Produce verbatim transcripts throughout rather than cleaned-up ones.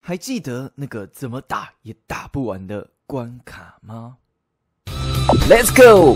还记得那个怎么打也打不完的关卡吗 ？Let's go！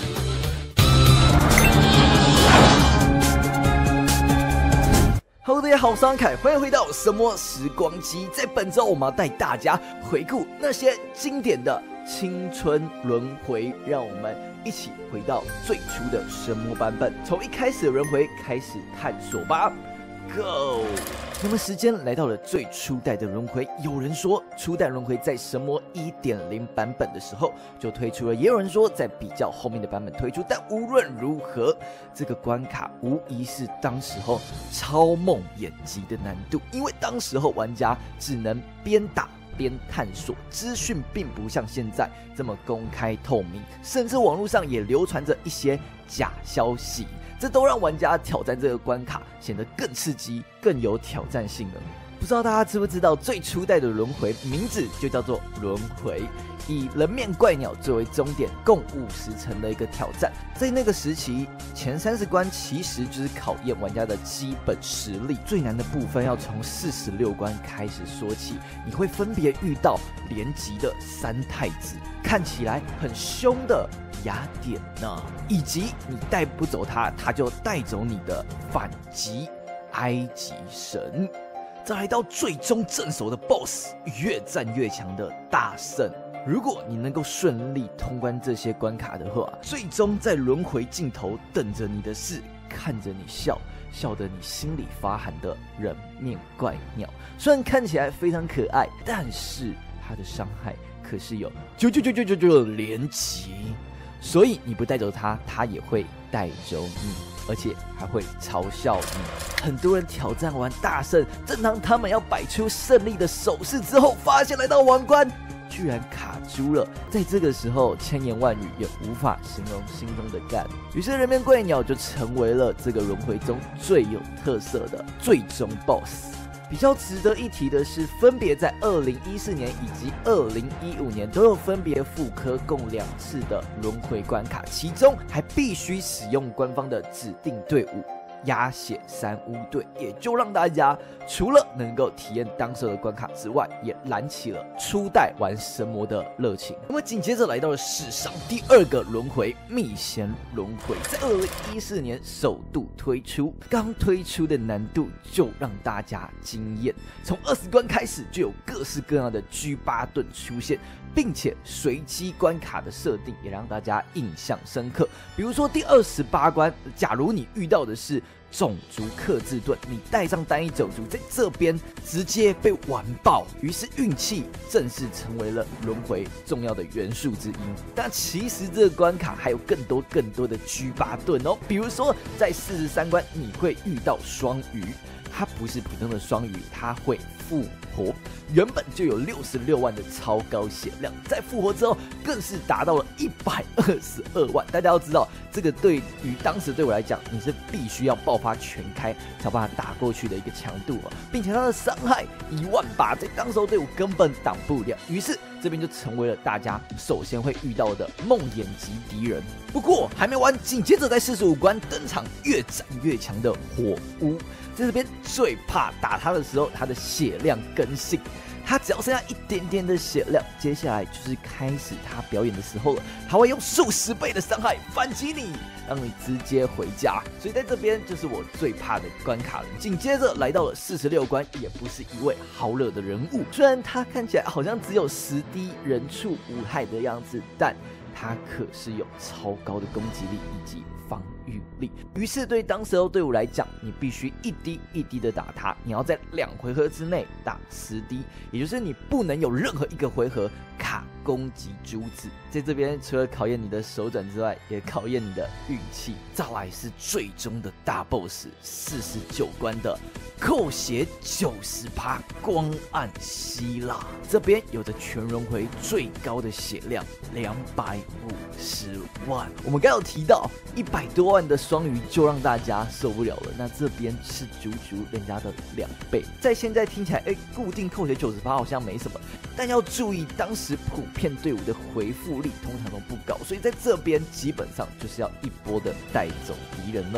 Hello， 大家好，我是安凯，欢迎回到神魔时光机。在本周，我们要带大家回顾那些经典的青春轮回，让我们一起回到最初的神魔版本，从一开始的轮回开始探索吧。Go！ 那么时间来到了最初代的轮回，有人说初代轮回在神魔 一点零 版本的时候就推出了，也有人说在比较后面的版本推出。但无论如何，这个关卡无疑是当时候超梦魇级的难度，因为当时候玩家只能边打边探索，资讯并不像现在这么公开透明，甚至网络上也流传着一些假消息，这都让玩家挑战这个关卡显得更刺激、更有挑战性了。不知道大家知不知道，最初代的轮回名字就叫做轮回，以人面怪鸟作为终点，共五十层的一个挑战。在那个时期，前三十关其实就是考验玩家的基本实力，最难的部分要从四十六关开始说起。你会分别遇到连级的三太子，看起来很凶的雅典娜，以及你带不走他，他就带走你的反击埃及神。再来到最终镇守的 B O S S， 越战越强的大圣。如果你能够顺利通关这些关卡的话，最终在轮回尽头等着你的是看着你笑，笑得你心里发寒的人面怪鸟。虽然看起来非常可爱，但是它的伤害可是有九九九九九九连击，所以你不带走它，它也会带走你，而且还会嘲笑你。很多人挑战完大圣，正当他们要摆出胜利的手势之后，发现来到王冠居然卡住了。在这个时候，千言万语也无法形容心中的干。于是人面怪鸟就成为了这个轮回中最有特色的最终 B O S S。比较值得一提的是，分别在二零一四年以及二零一五年都有分别复刻共两次的轮回关卡，其中还必须使用官方的指定队伍鸭血三巫队，也就让大家除了能够体验当时的关卡之外，也燃起了初代玩神魔的热情。那么紧接着来到了史上第二个轮回秘贤轮回，在二零一四年首度推出，刚推出的难度就让大家惊艳，从二十关开始就有各式各样的 G 八 盾出现，并且随机关卡的设定也让大家印象深刻。比如说第二十八关，假如你遇到的是种族克制盾，你带上单一种族，在这边直接被完爆，于是运气正式成为了轮回重要的元素之一。但其实这个关卡还有更多更多的 G 八 盾哦，比如说在四十三关你会遇到双鱼，它不是普通的双鱼，它会复活，原本就有六十六万的超高血量，在复活之后更是达到了一百二十二万。大家要知道，这个对于当时对我来讲，你是必须要爆发全开才把它打过去的一个强度哦，并且它的伤害一万八，在当时候队伍根本挡不了，于是这边就成为了大家首先会遇到的梦魇级敌人。不过还没完，紧接着在四十五关登场越战越强的火巫，在这边最怕打他的时候，他的血量更新，他只要剩下一点点的血量，接下来就是开始他表演的时候了，他会用数十倍的伤害反击你，让你直接回家。所以在这边就是我最怕的关卡了。紧接着来到了四十六关，也不是一位好惹的人物，虽然他看起来好像只有十滴人畜无害的样子，但他可是有超高的攻击力以及防御力。于是对当时的队伍来讲，你必须一滴一滴的打他，你要在两回合之内打十滴，也就是你不能有任何一个回合卡攻击珠子。在这边除了考验你的手转之外，也考验你的运气。再来是最终的大 B O S S， 四十九关的扣血 百分之九十 光暗希腊，这边有着全轮回最高的血量两百五十万。我们刚有提到一百多万的双鱼就让大家受不了了，那这边是足足人家的两倍。在现在听起来，哎，固定扣血 百分之九十 好像没什么，但要注意当时普遍队伍的回复力通常都不高，所以在这边基本上就是要一波的带走敌人了。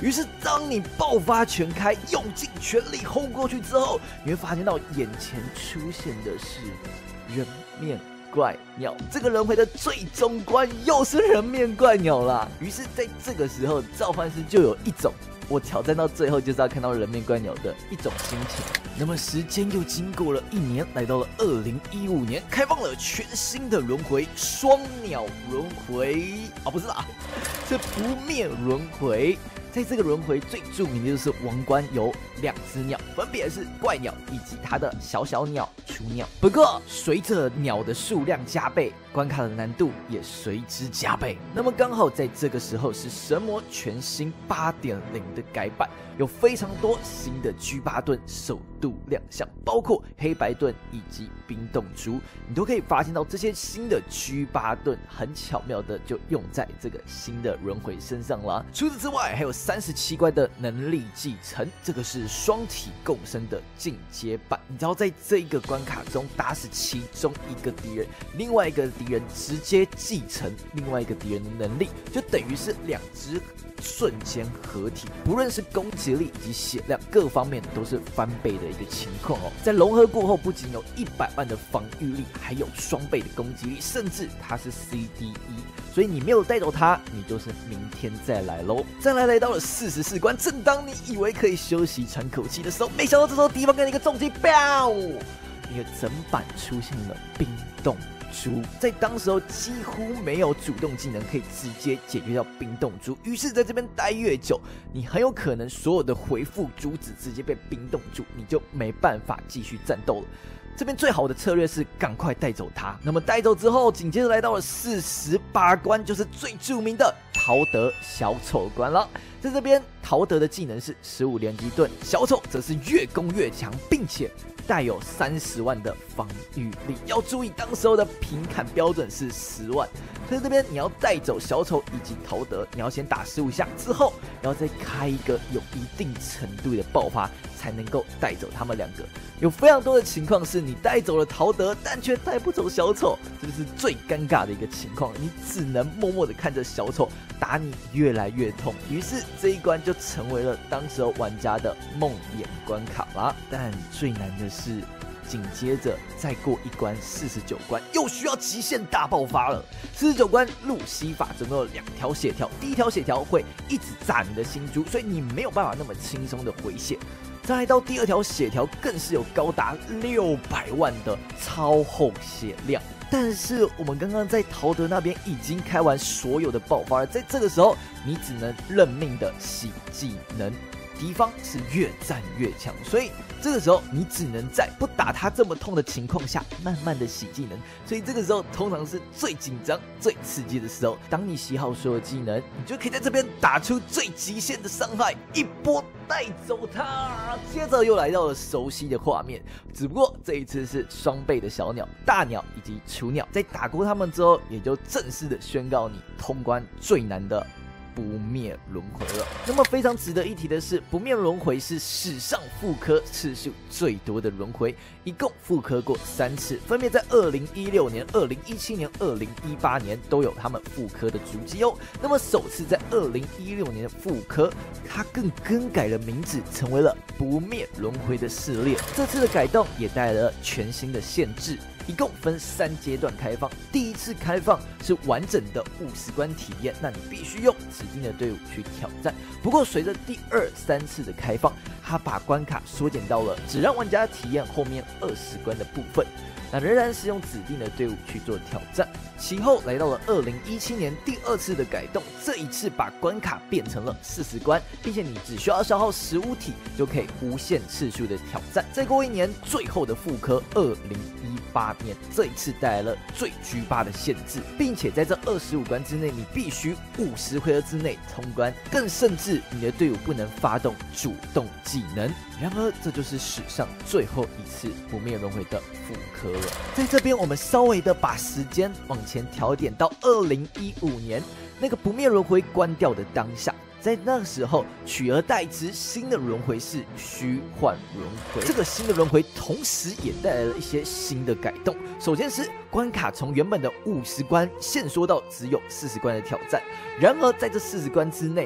于是当你爆发全开，用尽全力轰过去之后，你会发现到眼前出现的是人面怪鸟。这个轮回的最终关又是人面怪鸟啦。于是在这个时候，召唤师就有一种我挑战到最后就是要看到人面怪鸟的一种心情。那么时间又经过了一年，来到了二零一五年，开放了全新的轮回——双鸟轮回啊，不是啦，是不灭轮回。在这个轮回最著名的就是王冠有两只鸟，分别是怪鸟以及它的小小鸟雏鸟。不过随着鸟的数量加倍，关卡的难度也随之加倍。那么刚好在这个时候是神魔全新 八点零 的改版，有非常多新的 G 八 盾首度亮相，包括黑白盾以及冰冻珠，你都可以发现到这些新的 G 八 盾很巧妙的就用在这个新的轮回身上啦。除此之外，还有三十七关的能力继承，这个是双体共生的进阶版。你只要在这一个关卡中打死其中一个敌人，另外一个敌人直接继承另外一个敌人的能力，就等于是两只瞬间合体，不论是攻击力以及血量各方面都是翻倍的一个情况哦。在融合过后，不仅有一百万的防御力，还有双倍的攻击力，甚至它是 C D 一，所以你没有带走它，你就是明天再来咯。再来来到了四十四关，正当你以为可以休息喘口气的时候，没想到这时候敌方给你一个重击，爆！你的整版出现了冰冻珠，在当时候几乎没有主动技能可以直接解决掉冰冻珠，于是在这边待越久，你很有可能所有的回复珠子直接被冰冻住，你就没办法继续战斗了。这边最好的策略是赶快带走它。那么带走之后，紧接着来到了四十八关，就是最著名的陶德小丑关了。在这边，陶德的技能是十五连击盾，小丑则是越攻越强，并且带有三十万的防御力。要注意，当时候的平砍标准是十万。在这边，你要带走小丑以及陶德，你要先打十五下，之后然后再开一个有一定程度的爆发，才能够带走他们两个。有非常多的情况是你带走了陶德，但却带不走小丑，这就是最尴尬的一个情况。你只能默默的看着小丑打你越来越痛，于是这一关就成为了当时候玩家的梦魇关卡啦。但最难的是，紧接着再过一关四十九关，又需要极限大爆发了。四十九关路西法总共有两条血条，第一条血条会一直炸你的心珠，所以你没有办法那么轻松的回血。再来到第二条血条，更是有高达六百万的超厚血量。但是我们刚刚在陶德那边已经开完所有的爆发了，在这个时候你只能认命的洗技能。敌方是越战越强，所以这个时候你只能在不打他这么痛的情况下，慢慢的洗技能。所以这个时候通常是最紧张、最刺激的时候。当你洗好所有技能，你就可以在这边打出最极限的伤害，一波带走他。接着又来到了熟悉的画面，只不过这一次是双倍的小鸟、大鸟以及雏鸟。在打过他们之后，也就正式的宣告你通关最难的不灭轮回了。那么非常值得一提的是，不灭轮回是史上复刻次数最多的轮回，一共复刻过三次，分别在二零一六年、二零一七年、二零一八年都有他们复刻的足迹哦。那么首次在二零一六年复刻，它更更改了名字，成为了不灭轮回的系列。这次的改动也带来了全新的限制。一共分三阶段开放，第一次开放是完整的五十关体验，那你必须用指定的队伍去挑战。不过随着第二、三次的开放，它把关卡缩减到了只让玩家体验后面二十关的部分，那仍然是用指定的队伍去做挑战。其后来到了二零一七年第二次的改动，这一次把关卡变成了四十关，并且你只需要消耗十五体就可以无限次数的挑战。再过一年，最后的复刻二零一八年，这一次带来了最 G 八 的限制，并且在这二十五关之内，你必须五十回合之内通关，更甚至你的队伍不能发动主动技能。然而，这就是史上最后一次不灭轮回的复刻了。在这边，我们稍微的把时间往前调点到二零一五年，那个不灭轮回关掉的当下。在那个时候，取而代之新的轮回是虚幻轮回。这个新的轮回同时也带来了一些新的改动。首先是关卡从原本的五十关限缩到只有四十关的挑战，然而在这四十关之内，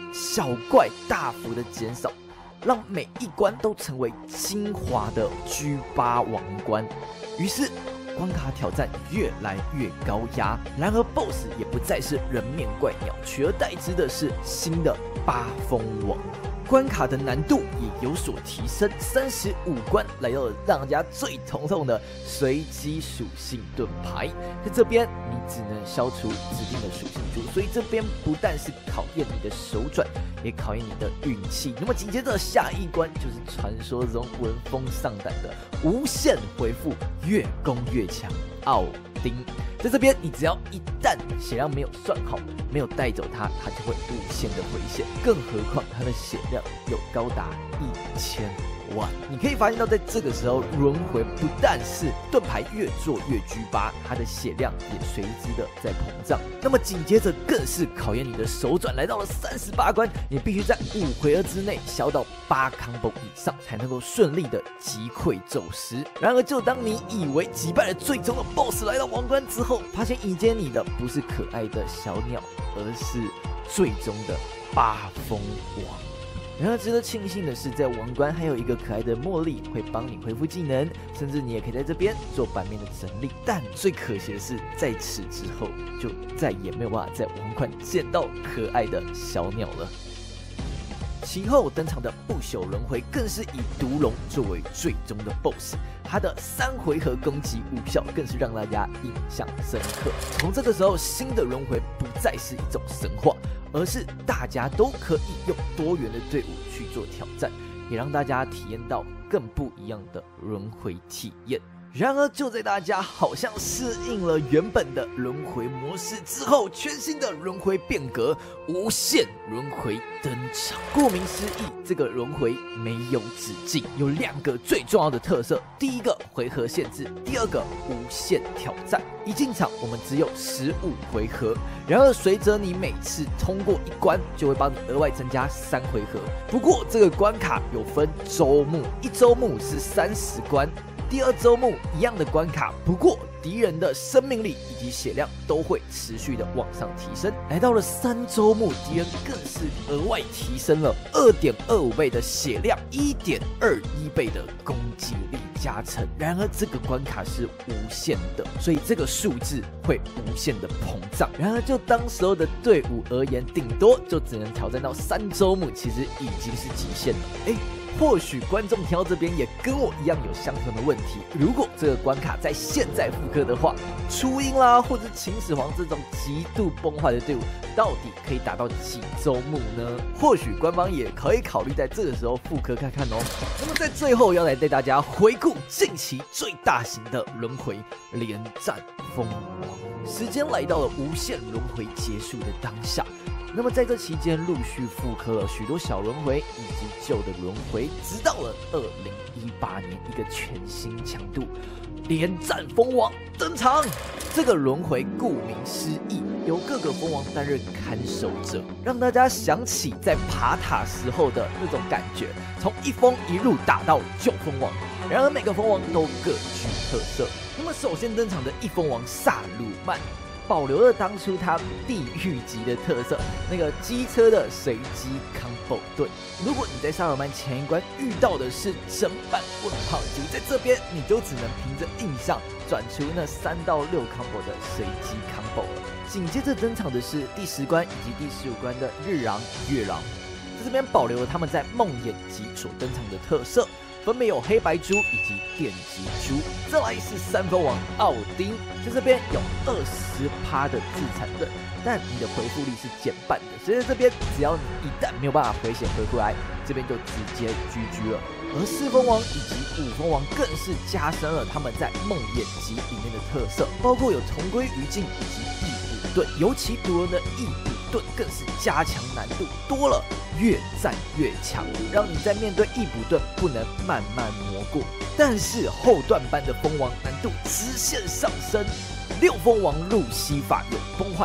小怪大幅的减少，让每一关都成为精华的 G 八 王关。于是关卡挑战越来越高压，然而 B O S S 也不再是人面怪鸟，取而代之的是新的八风王。关卡的难度也有所提升，三十五关来到了让人家最头痛的随机属性盾牌。在这边你只能消除指定的属性珠，所以这边不但是考验你的手转，也考验你的运气。那么紧接着下一关就是传说中闻风丧胆的无限回复，越攻越强奥丁。在这边，你只要一旦血量没有算好，没有带走它，它就会无限的回血。更何况它的血量有高达一千万。你可以发现到，在这个时候，轮回不但是盾牌越做越 G 八，它的血量也随之的在膨胀。那么紧接着更是考验你的手转，来到了三十八关，你必须在五回合之内消到八 combo 以上，才能够顺利的击溃宙斯。然而，就当你以为击败了最终的 B O S S 来到王冠之后，发现迎接你的不是可爱的小鸟，而是最终的八风王。然而值得庆幸的是，在王冠还有一个可爱的茉莉会帮你恢复技能，甚至你也可以在这边做版面的整理。但最可惜的是，在此之后就再也没有办法在王冠见到可爱的小鸟了。其后登场的不朽轮回更是以毒龙作为最终的 B O S S， 他的三回合攻击无效，更是让大家印象深刻。从这个时候，新的轮回不再是一种神话，而是大家都可以用多元的队伍去做挑战，也让大家体验到更不一样的轮回体验。然而，就在大家好像适应了原本的轮回模式之后，全新的轮回变革——无限轮回登场。顾名思义，这个轮回没有止境，有两个最重要的特色：第一个回合限制，第二个无限挑战。一进场，我们只有十五回合。然而，随着你每次通过一关，就会帮你额外增加三回合。不过，这个关卡有分周目，一周目是三十关。第二周目一样的关卡，不过敌人的生命力以及血量都会持续的往上提升。来到了三周目，敌人更是额外提升了 二点二五 倍的血量， 一点二一 倍的攻击力加成。然而这个关卡是无限的，所以这个数字会无限的膨胀。然而就当时候的队伍而言，顶多就只能挑战到三周目，其实已经是极限了。哎。或许观众听到这边也跟我一样有相同的问题，如果这个关卡在现在复刻的话，初音啦或者秦始皇这种极度崩坏的队伍到底可以打到几周目呢？或许官方也可以考虑在这个时候复刻看看哦。那么在最后要来带大家回顾近期最大型的轮回连战封王，时间来到了无限轮回结束的当下。那么在这期间，陆续复刻了许多小轮回以及旧的轮回，直到了二零一八年，一个全新强度连战封王登场。这个轮回顾名思义，由各个封王担任看守者，让大家想起在爬塔时候的那种感觉，从一封一路打到九封王。然而每个封王都各具特色。那么首先登场的一封王萨鲁曼，保留了当初他地狱级的特色，那个机车的随机 combo 盾。如果你在萨鲁曼前一关遇到的是整版问号机，在这边你就只能凭着印象转出那三到六 combo 的随机 combo 了。紧接着登场的是第十关以及第十五关的日狼、月狼，在这边保留了他们在梦魇级所登场的特色。分别有黑白猪以及电击猪。再来是三分王奥丁，在这边有 百分之二十 的自残盾，但你的回复力是减半的，所以在这边只要你一旦没有办法回血回回来，这边就直接 G G 了。而四分王以及五分王更是加深了他们在梦魇级里面的特色，包括有同归于尽以及异补盾，尤其毒人的异补盾更是加强难度，多了越战越强，让你在面对异补盾不能慢慢磨过。但是后段班的蜂王难度直线上升，六蜂王路西法有崩坏的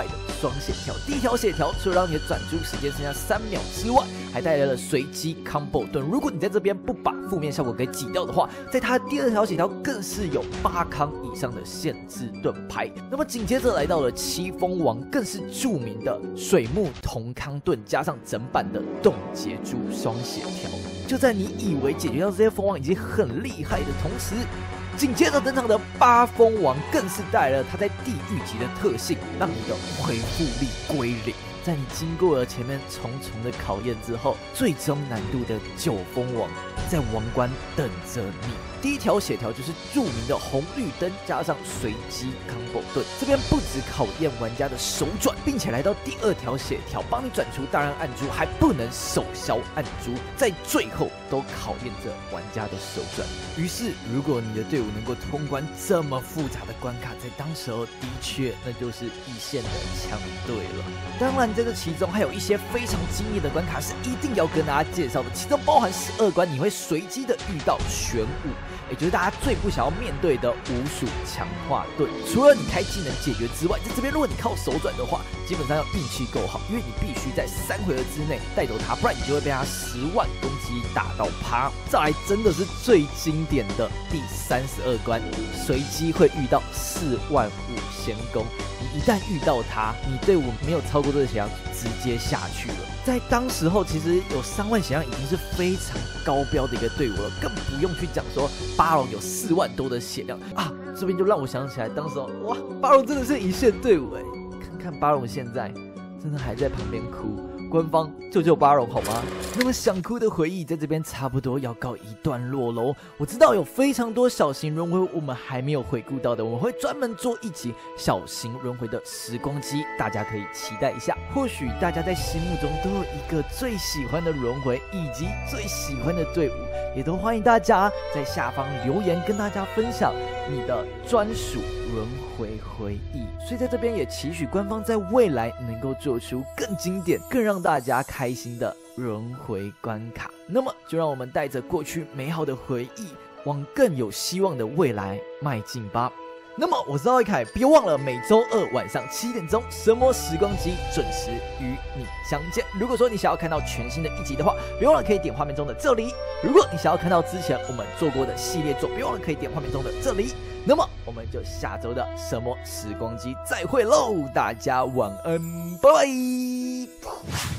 双血条。第一条血条除了让你的转珠时间剩下三秒之外，还带来了随机 combo 盾。如果你在这边不把负面效果给挤掉的话，在它的第二条血条更是有八康以上的限制盾牌。那么紧接着来到了七封王，更是著名的水木同康盾，加上整版的冻结珠双血条。就在你以为解决掉这些封王已经很厉害的同时，紧接着登场的八封王更是带来了它在地狱级的特性，让你的恢复力归零。在你经过了前面重重的考验之后，最终难度的九封王在王关等着你。第一条血条就是著名的红绿灯加上随机 combo 盾，这边不只考验玩家的手转，并且来到第二条血条，帮你转出大量暗珠，还不能手消暗珠，在最后都考验着玩家的手转。于是，如果你的队伍能够通关这么复杂的关卡，在当时候的确那就是一线的强队了。当然，在这其中还有一些非常惊艳的关卡是一定要跟大家介绍的，其中包含十二关你会随机的遇到玄武，也就是大家最不想要面对的五属强化盾。除了你开技能解决之外，在这边如果你靠手转的话，基本上要运气够好，因为你必须在三回合之内带走它，不然你就会被它十万攻击打到趴。再来真的是最经典的第三十二关，随机会遇到四万五仙攻。你一旦遇到它，你队伍没有超过这个血量，直接下去了。在当时候，其实有三万血量已经是非常高标的一个队伍了，更不用去讲说巴龙有四万多的血量啊！这边就让我想起来，当时候哇，巴龙真的是一线队伍哎！看看巴龙现在真的还在旁边哭。官方救救巴龙好吗？那么想哭的回忆在这边差不多要告一段落喽。我知道有非常多小型轮回我们还没有回顾到的，我们会专门做一集小型轮回的时光机，大家可以期待一下。或许大家在心目中都有一个最喜欢的轮回以及最喜欢的队伍，也都欢迎大家在下方留言跟大家分享你的专属轮回回忆。所以在这边也期许官方在未来能够做出更经典、更让大家开心的轮回关卡。那么就让我们带着过去美好的回忆，往更有希望的未来迈进吧。那么我是奥一凯，别忘了每周二晚上七点钟，神魔时光机准时与你相见。如果说你想要看到全新的一集的话，别忘了可以点画面中的这里。如果你想要看到之前我们做过的系列作，别忘了可以点画面中的这里。那么我们就下周的神魔时光机再会喽，大家晚安，拜拜。